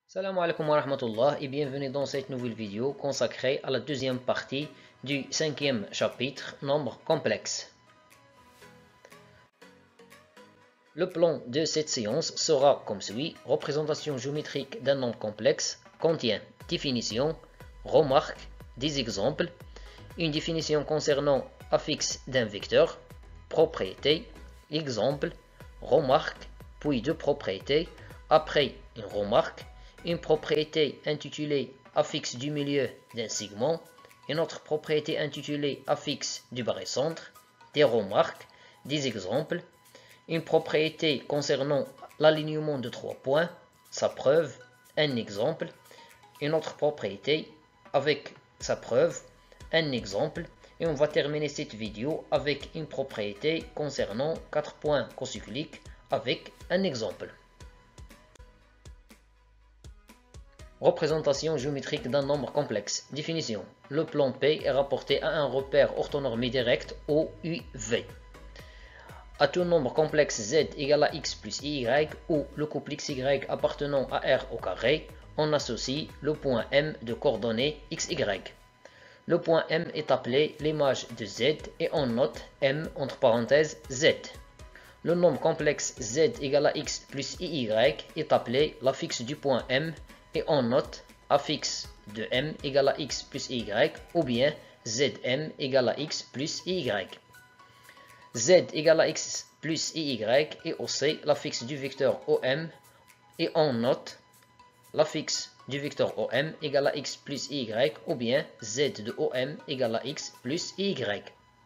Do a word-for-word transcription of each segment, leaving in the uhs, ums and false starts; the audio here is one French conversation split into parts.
Salam alaikum wa rahmatullah et bienvenue dans cette nouvelle vidéo consacrée à la deuxième partie du cinquième chapitre, nombre complexe. Le plan de cette séance sera comme suit. Représentation géométrique d'un nombre complexe contient définition, remarques, des exemples, une définition concernant affixe d'un vecteur, propriété, exemple, remarque, puis deux propriétés, après une remarque, une propriété intitulée affixe du milieu d'un segment, une autre propriété intitulée affixe du barycentre, des remarques, des exemples, une propriété concernant l'alignement de trois points, sa preuve, un exemple, une autre propriété avec sa preuve, un exemple, et on va terminer cette vidéo avec une propriété concernant quatre points cocycliques avec un exemple. Représentation géométrique d'un nombre complexe. Définition. Le plan P est rapporté à un repère orthonormé direct O U V. À tout nombre complexe Z égale à X plus Y ou le couple X Y appartenant à R au carré, on associe le point M de coordonnées X Y. Le point M est appelé l'image de Z et on note M entre parenthèses Z. Le nombre complexe Z égale à X plus Y est appelé l'affixe du point M et on note affixe de M égale à X plus Y ou bien Zm égale à X plus Y. Z égale à X plus Y est aussi l'affixe du vecteur O M et on note l'affixe du vecteur O M égale à X plus Y ou bien Z de O M égale à X plus Y.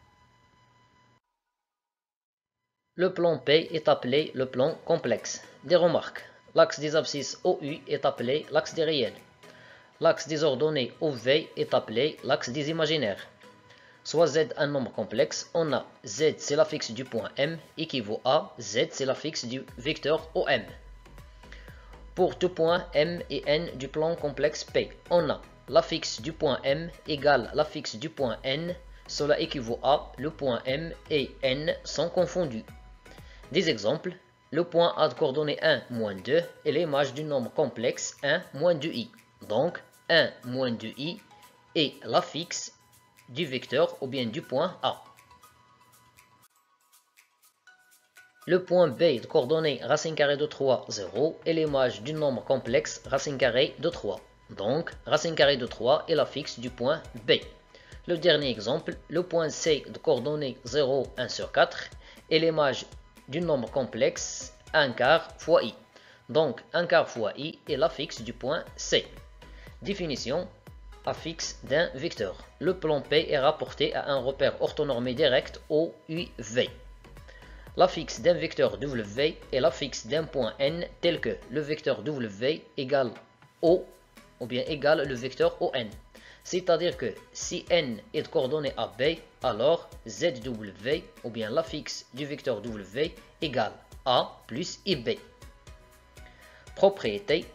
Le plan P est appelé le plan complexe. Des remarques. L'axe des abscisses O U est appelé l'axe des réels. L'axe des ordonnées O V est appelé l'axe des imaginaires. Soit Z un nombre complexe, on a Z c'est l'affixe du point M équivaut à Z c'est l'affixe du vecteur O M. Pour tout point M et N du plan complexe P, on a l'affixe du point M égale l'affixe du point N, cela équivaut à le point M et N sont confondus. Des exemples. Le point A de coordonnées un, moins deux est l'image du nombre complexe un, moins deux i. Donc, un, moins deux i est l'affixe du vecteur ou bien du point A. Le point B de coordonnées racine carrée de trois, zéro est l'image du nombre complexe racine carrée de trois. Donc, racine carrée de trois est l'affixe du point B. Le dernier exemple, le point C de coordonnées zéro, un sur quatre est l'image du nombre complexe un quart fois i. Donc un quart fois i est l'affixe du point C. Définition. Affixe d'un vecteur. Le plan P est rapporté à un repère orthonormé direct O U V. L'affixe d'un vecteur W est l'affixe d'un point N tel que le vecteur W égale O ou bien égale le vecteur O N. C'est-à-dire que si N est de coordonnée à B, alors Z W ou bien l'affixe du vecteur W égale A plus I B. Propriété.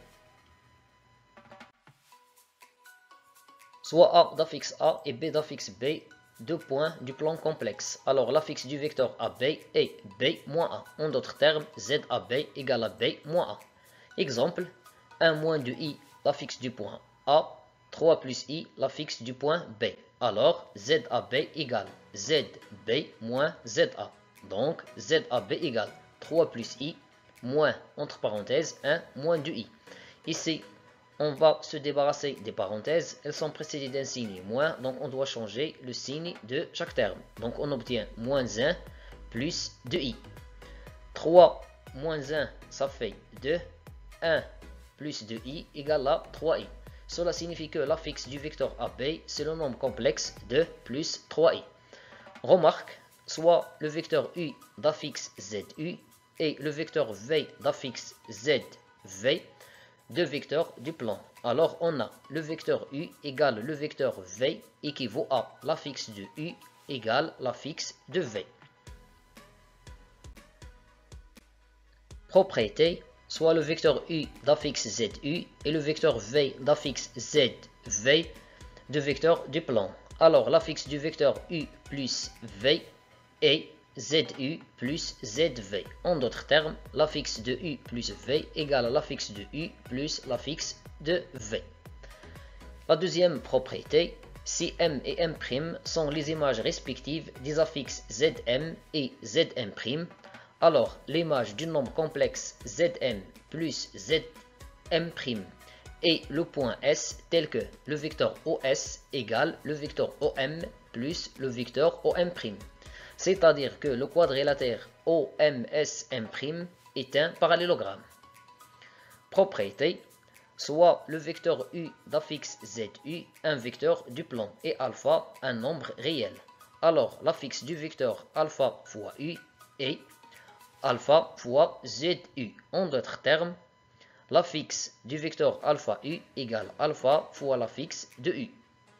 Soit A d'affixe A et B d'affixe B, deux points du plan complexe. Alors l'affixe du vecteur A B est B moins A. En d'autres termes, Z A B égale à B moins A. Exemple, un moins deux i, l'affixe du point A, trois plus i, l'affixe du point B. Alors, Z A B égale Z B moins Z A. Donc, Z A B égale trois plus i, moins, entre parenthèses, un, moins deux i. Ici, on va se débarrasser des parenthèses. Elles sont précédées d'un signe moins, donc on doit changer le signe de chaque terme. Donc, on obtient moins un plus deux i. trois moins un, ça fait deux. un plus deux i égale à trois i. Cela signifie que l'affixe du vecteur A B, c'est le nombre complexe deux plus trois i. Remarque, soit le vecteur U d'affixe Z U et le vecteur V d'affixe Z V, deux vecteurs du plan. Alors on a le vecteur U égale le vecteur V équivaut à l'affixe de U égale l'affixe de V. Propriété. Soit le vecteur U d'affixe Z U et le vecteur V d'affixe Z V, deux vecteurs du plan. Alors l'affixe du vecteur U plus V est zu plus zv. En d'autres termes, l'affixe de u plus v égale à l'affixe de u plus l'affixe de v. La deuxième propriété, si m et m' sont les images respectives des affixes zm et zm', alors l'image du nombre complexe zm plus zm' et le point S tel que le vecteur O S égale le vecteur O M plus le vecteur O M'. C'est-à-dire que le quadrilatère O M S M' est un parallélogramme. Propriété, soit le vecteur U d'affixe Z U un vecteur du plan et alpha un nombre réel. Alors l'affixe du vecteur alpha fois U est alpha fois Z U. En d'autres termes, l'affixe du vecteur alpha U égale alpha fois l'affixe de U.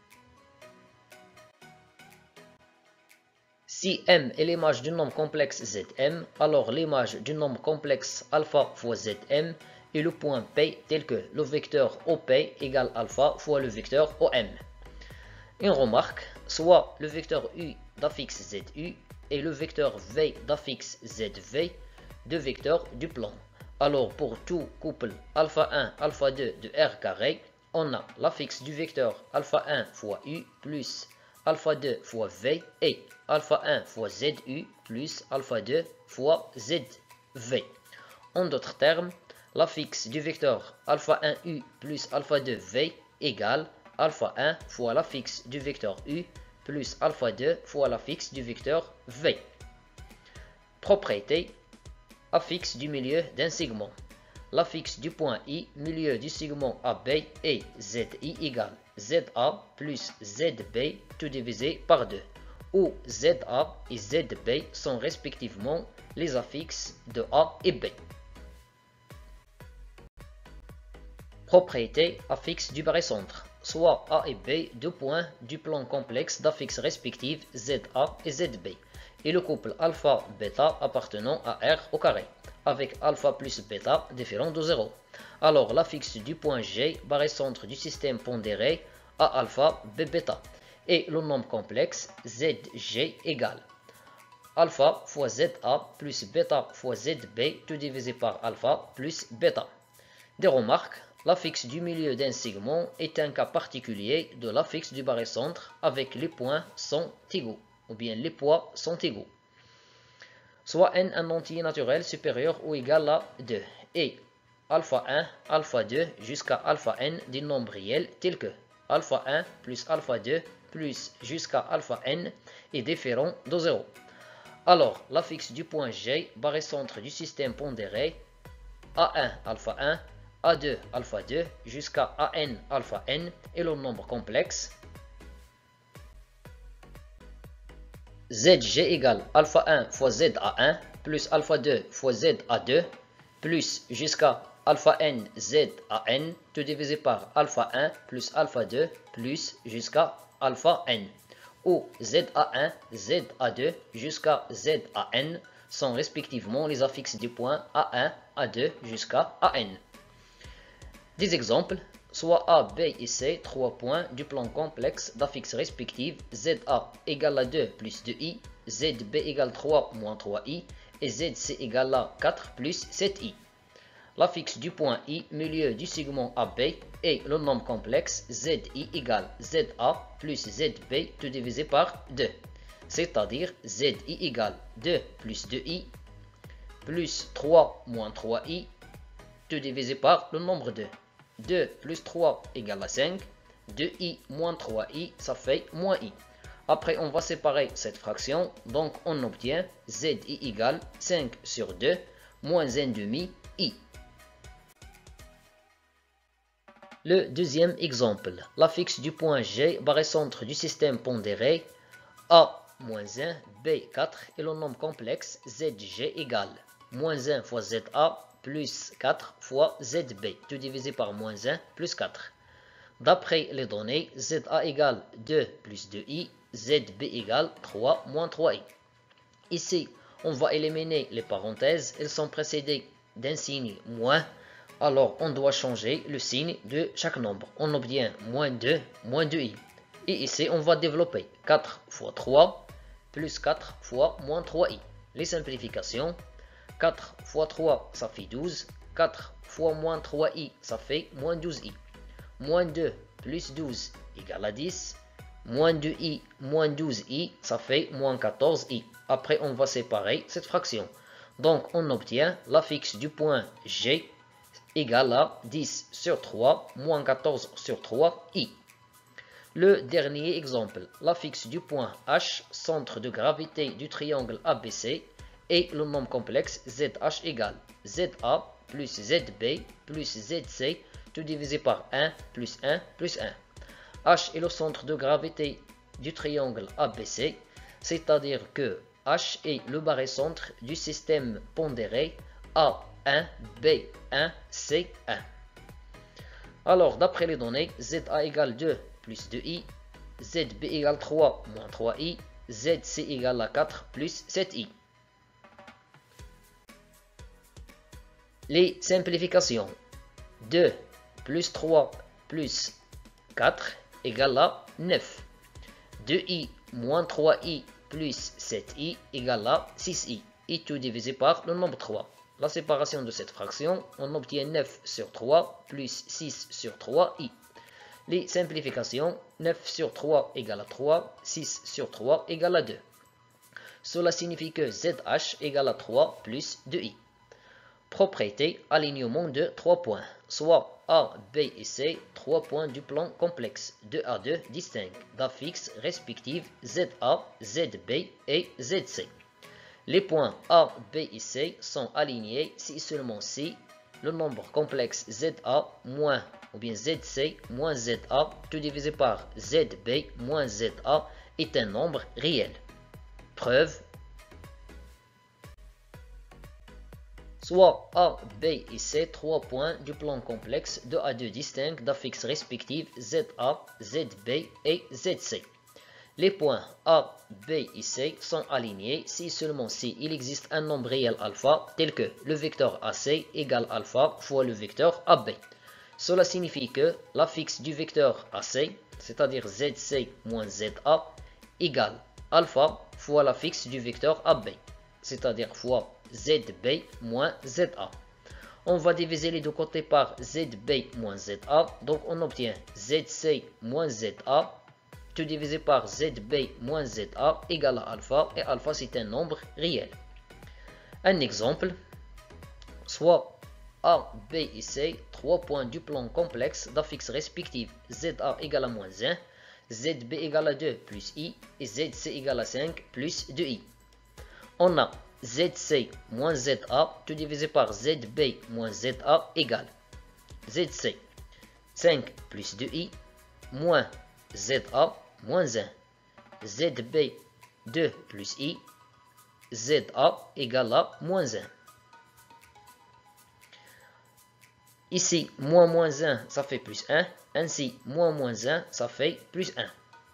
Si M est l'image du nombre complexe Zm, alors l'image du nombre complexe alpha fois Zm est le point P tel que le vecteur O P égale alpha fois le vecteur O M. Une remarque, soit le vecteur U d'affixe Z U et le vecteur V d'affixe Z V, deux vecteurs du plan. Alors pour tout couple alpha un, alpha deux de R carré, on a l'affixe du vecteur alpha un fois U plus alpha deux fois V et alpha un fois Z U plus alpha deux fois Z V. En d'autres termes, l'affixe du vecteur alpha un U plus alpha deux V égale alpha un fois l'affixe du vecteur U plus alpha deux fois l'affixe du vecteur V. Propriété, affixe du milieu d'un segment. L'affixe du point I, milieu du segment A B est Z I égale Z A plus Z B tout divisé par deux, où Z A et Z B sont respectivement les affixes de A et B. Propriété, affixe du barycentre. Soit A et B, deux points du plan complexe d'affixes respectives Z A et Z B, et le couple alpha-bêta appartenant à R au carré, avec alpha plus bêta différent de zéro. Alors l'affixe du point G, barycentre du système pondéré A alpha B bêta, et le nombre complexe Z G égale alpha fois Z A plus bêta fois Z B tout divisé par alpha plus bêta. Des remarques, l'affixe du milieu d'un segment est un cas particulier de l'affixe du barycentre avec les points sont égaux, ou bien les poids sont égaux. Soit n un entier naturel supérieur ou égal à deux, et alpha un, alpha deux jusqu'à alpha n des nombres réels tels que alpha un plus alpha deux plus jusqu'à alpha n est différent de zéro. Alors l'affixe du point G, barycentre du système pondéré, A un alpha un, A deux alpha deux jusqu'à An alpha n est le nombre complexe Zg égale alpha un fois Z A un plus alpha deux fois Z A deux plus jusqu'à alpha n Z A n tout divisé par alpha un plus alpha deux plus jusqu'à alpha n, où Z A un, Z A deux jusqu'à Z A n sont respectivement les affixes du point A un, A deux jusqu'à An. Des exemples, soit A, B et C, trois points du plan complexe d'affixes respectives Z A égale à deux plus deux i, Z B égale trois moins trois i et Z C égale à quatre plus sept i. L'affixe du point I, milieu du segment A B, est le nombre complexe Z I égale Z A plus Z B tout divisé par deux, c'est-à-dire Z I égale deux plus deux i plus trois moins trois i tout divisé par le nombre deux. deux plus trois égale à cinq, deux i moins trois i, ça fait moins i. Après, on va séparer cette fraction, donc on obtient Z I égale cinq sur deux, moins un demi i. Le deuxième exemple, l'affixe du point G, barycentre du système pondéré, A moins un, B quatre, et le nombre complexe Zg égale moins un fois Z A plus quatre fois Z B, tout divisé par moins un plus quatre. D'après les données, Z A égale deux plus deux i, Z B égale trois moins trois i. Ici, on va éliminer les parenthèses, elles sont précédées d'un signe moins, alors on doit changer le signe de chaque nombre. On obtient moins deux, moins deux i. Et ici, on va développer quatre fois trois, plus quatre fois moins trois i. Les simplifications, quatre fois trois, ça fait douze. quatre fois moins trois i, ça fait moins douze i. Moins deux plus douze égale à dix. Moins deux i moins douze i, ça fait moins quatorze i. Après, on va séparer cette fraction. Donc, on obtient la fixe du point G égale à dix sur trois moins quatorze sur trois i. Le dernier exemple, la fixe du point H, centre de gravité du triangle A B C, et le nombre complexe Z H égale Z A plus Z B plus Z C, tout divisé par un plus un plus un. H est le centre de gravité du triangle A B C, c'est-à-dire que H est le barycentre du système pondéré A un, B un, C un. Alors, d'après les données, Z A égale deux plus deux i, Z B égale trois moins trois i, Z C égale à quatre plus sept i. Les simplifications. deux plus trois plus quatre égale à neuf. deux i moins trois i plus sept i égale à six i. Et tout divisé par le nombre trois. La séparation de cette fraction, on obtient neuf sur trois plus six sur trois i. Les simplifications, neuf sur trois égale à trois, six sur trois égale à deux. Cela signifie que Z H égale à trois plus deux i. Propriété, alignement de trois points, soit A, B et C, trois points du plan complexe, deux à deux distincts, d'affixes respectives Z A, Z B et Z C. Les points A, B et C sont alignés si seulement si le nombre complexe Z A moins ou bien Z C moins Z A tout divisé par Z B moins Z A est un nombre réel. Preuve. Soit A, B et C, trois points du plan complexe deux à deux distincts d'affixes respectives Z A, Z B et Z C. Les points A, B et C sont alignés si seulement si il existe un nombre réel alpha tel que le vecteur A C égale alpha fois le vecteur A B. Cela signifie que l'affixe du vecteur A C, c'est-à-dire Z C moins Z A, égale alpha fois l'affixe du vecteur A B, c'est-à-dire fois Z B moins Z A. On va diviser les deux côtés par Z B moins Z A, donc on obtient Z C moins Z A tout divisé par Z B moins Z A égale à alpha, et alpha c'est un nombre réel. Un exemple, soit A, B et C, trois points du plan complexe d'affixes respectives Z A égale à moins un, Z B égale à deux plus i et Z C égale à cinq plus deux i. On a Z C moins Z A tout divisé par Z B moins Z A égale Z C cinq plus deux i moins Z A moins un. Z B deux plus i, Z A égale à moins un. Ici, moins moins un, ça fait plus un. Ainsi, moins moins un, ça fait plus un.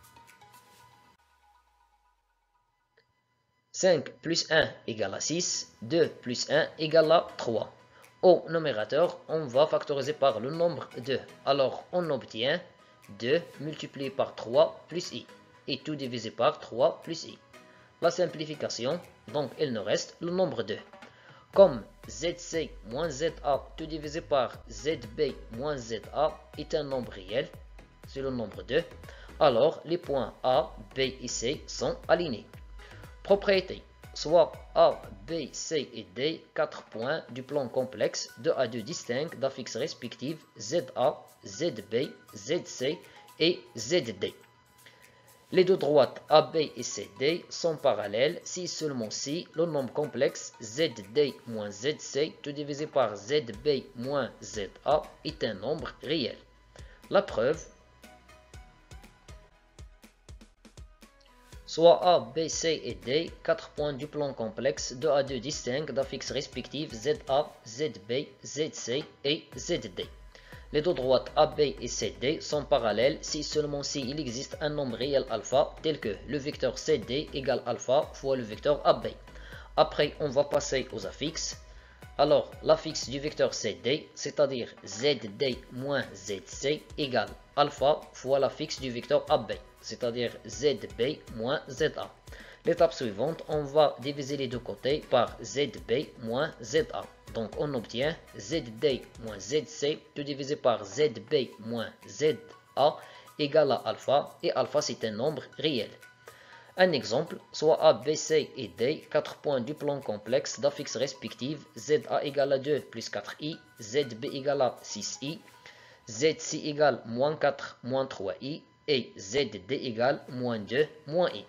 cinq plus un égale à six. deux plus un égale à trois. Au numérateur, on va factoriser par le nombre deux. Alors, on obtient deux multiplié par trois plus i. Et tout divisé par trois plus i. La simplification, donc il nous reste le nombre deux. Comme Z C moins Z A tout divisé par Z B moins Z A est un nombre réel, c'est le nombre deux, alors les points A, B et C sont alignés. Propriété, soit A, B, C et D, quatre points du plan complexe deux à deux distincts d'affixes respectives Z A, Z B, Z C et Z D. Les deux droites A B et C D sont parallèles si seulement si le nombre complexe Z D moins Z C tout divisé par Z B moins Z A est un nombre réel. La preuve, soit A, B, C et D, quatre points du plan complexe deux à deux distincts d'affixes respectives Z A, Z B, Z C et Z D. Les deux droites A B et C D sont parallèles si seulement si il existe un nombre réel alpha tel que le vecteur C D égale alpha fois le vecteur A B. Après, on va passer aux affixes. Alors, l'affixe du vecteur C D, c'est-à-dire Z D moins Z C égale alpha fois l'affixe du vecteur A B, c'est-à-dire Z B moins Z A. L'étape suivante, on va diviser les deux côtés par Z B moins Z A. Donc on obtient Z D moins Z C tout divisé par Z B moins Z A égale à alpha, et alpha c'est un nombre réel. Un exemple, soit A, B, C et D, quatre points du plan complexe d'affixes respectives, Z A égale à deux plus quatre i, Z B égale à six i, Z C égale moins quatre moins trois i, et Z D égale moins deux moins i.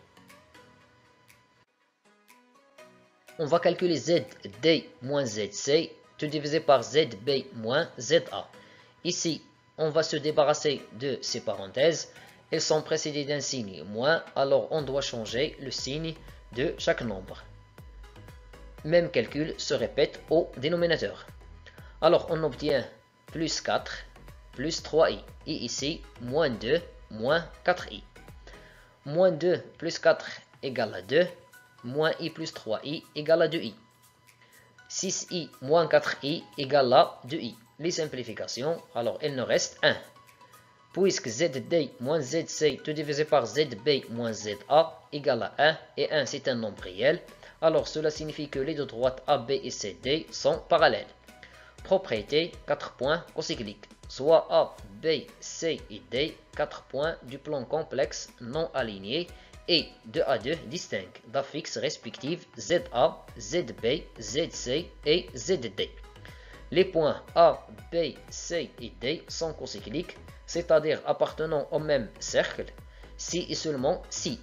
On va calculer Z D moins Z C, tout divisé par Z B moins Z A. Ici, on va se débarrasser de ces parenthèses. Elles sont précédées d'un signe moins, alors on doit changer le signe de chaque nombre. Même calcul se répète au dénominateur. Alors on obtient plus quatre, plus trois i, et ici, moins deux, moins quatre i. Moins deux plus quatre égale à deux, moins i plus trois i égale à deux i. six i moins quatre i égale à deux i. Les simplifications, alors il nous reste un. Puisque Z D moins Z C tout divisé par Z B moins Z A égale à un, et un c'est un nombre réel, alors cela signifie que les deux droites A B et C D sont parallèles. Propriété quatre points cocycliques, soit A, B, C et D, quatre points du plan complexe non alignés et deux à deux distincts d'affixes respectives Z A, Z B, Z C et Z D. Les points A, B, C et D sont cocycliques, c'est-à-dire appartenant au même cercle, si et seulement si.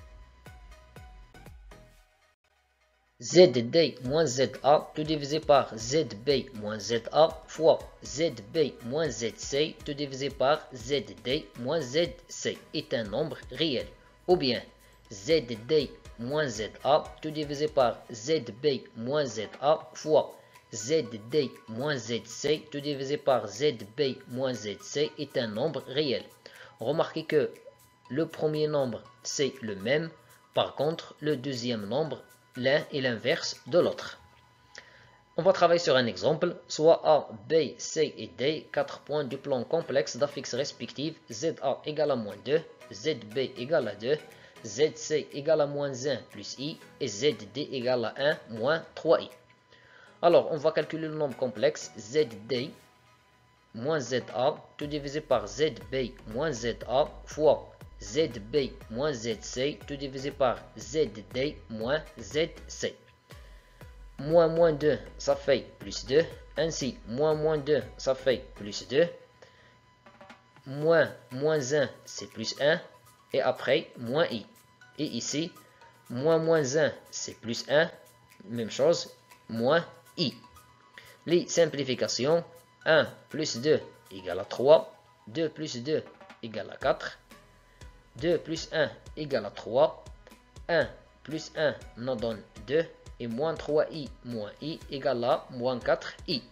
Z D moins Z A tout divisé par Z B moins Z A fois Z B moins Z C tout divisé par Z D moins Z C est un nombre réel. Ou bien Z D moins Z A tout divisé par Z B moins Z A fois Z D moins Z C tout divisé par Z B moins Z C est un nombre réel. Remarquez que le premier nombre c'est le même, par contre le deuxième nombre l'un est l'inverse de l'autre. On va travailler sur un exemple, soit A, B, C et D, quatre points du plan complexe d'affixes respectives, Z A égale à moins deux, Z B égale à deux, Z C égale à moins un plus i, et Z D égale à un moins trois i. Alors, on va calculer le nombre complexe Z D moins Z A, tout divisé par Z B moins Z A, fois Z B moins Z C, tout divisé par Z D moins Z C. Moins moins deux, ça fait plus deux. Ainsi, moins moins deux, ça fait plus deux. Moins moins un, c'est plus un. Et après, moins i. Et ici, moins moins un, c'est plus un. Même chose, moins i. Les simplifications, un plus deux égale à trois, deux plus deux égale à quatre, deux plus un égale à trois, un plus un nous donne deux, et moins trois i moins i égale à moins quatre i.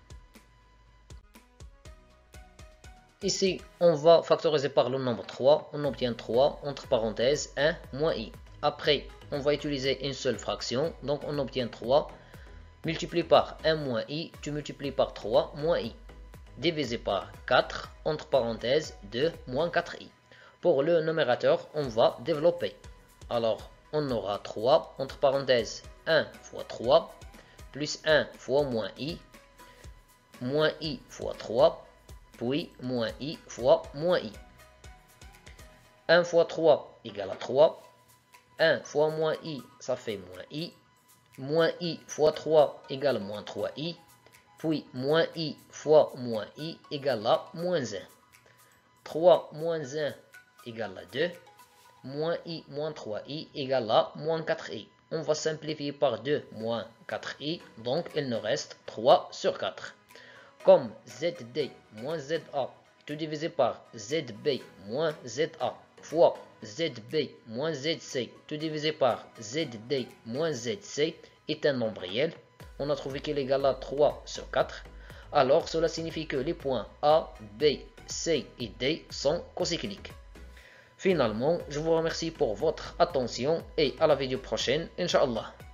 Ici, on va factoriser par le nombre trois, on obtient trois, entre parenthèses, un moins i. Après, on va utiliser une seule fraction, donc on obtient trois, multiplié par un moins i, tu multiplies par trois moins i, divisé par quatre, entre parenthèses, deux moins quatre i. Pour le numérateur, on va développer. Alors, on aura trois, entre parenthèses, un fois trois, plus un fois moins i, moins i fois trois, puis moins i fois moins i. un fois trois égale à trois, un fois moins i, ça fait moins i, moins i fois trois égale moins trois i, puis moins i fois moins i égale à moins un. trois moins un égale à deux, moins i moins trois i égale à moins quatre i. On va simplifier par deux moins quatre i, donc il nous reste trois sur quatre. Comme Z D moins Z A, tout divisé par Z B moins Z A, fois Z B moins Z C, tout divisé par Z D moins Z C, est un nombre réel, on a trouvé qu'il est égal à trois sur quatre, alors cela signifie que les points A, B, C et D sont cocycliques. Finalement, je vous remercie pour votre attention et à la vidéo prochaine, Inch'Allah.